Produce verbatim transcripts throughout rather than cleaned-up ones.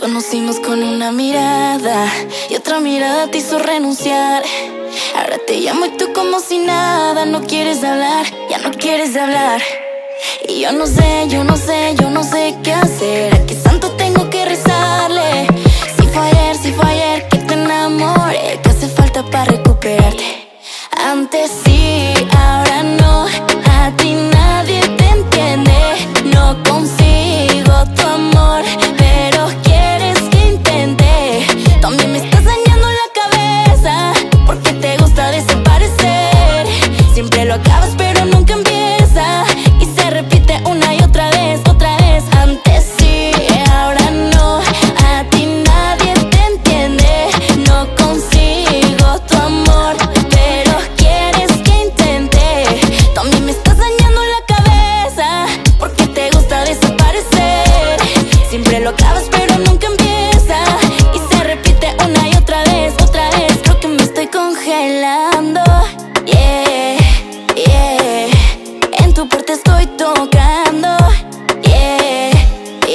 conocimos con una mirada y otra mirada te hizo renunciar. Ahora te llamo y tú como si nada. No quieres hablar, ya no quieres hablar. Y yo no sé, yo no sé, yo no sé qué hacer. ¿A qué santo tengo que rezarle? Si fue ayer, si fue ayer que te enamoré. ¿Qué hace falta para recuperarte? Antes sí, ahora no. A ti nadie te entiende. No consigo tu amor, pero quieres que intente. También me estás dañando la cabeza, porque te gusta desaparecer. Siempre lo acabas pero nunca empieza, y se repite una y otra vez, otra vez. Antes sí, ahora no. A ti nadie te entiende. No consigo tu amor, pero quieres que intente. También me estás dañando la cabeza, porque te gusta desaparecer. Siempre lo acabas pero nunca empieza, y se repite una y otra vez, otra vez. Creo que me estoy congelando, yeah, yeah. En tu puerta estoy tocando, yeah,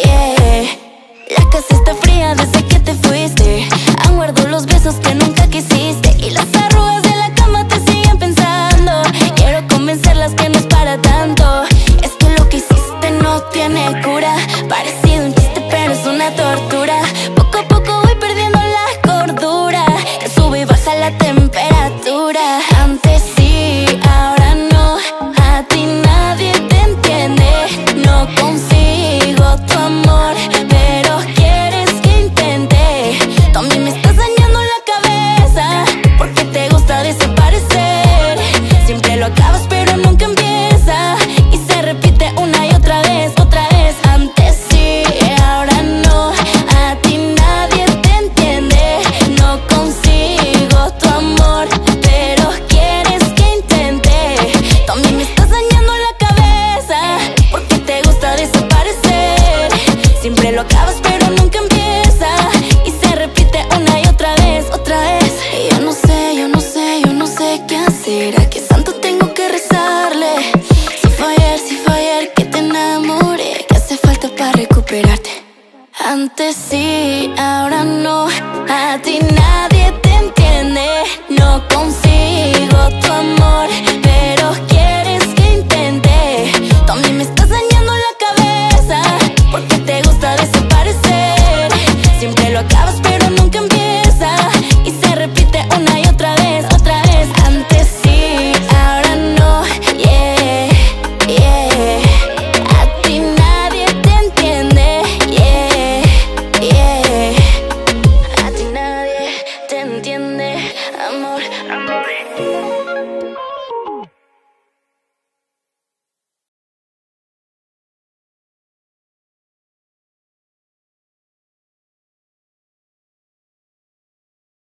yeah. La casa está fría desde que te fuiste. Aún guardo los besos que nunca quisiste.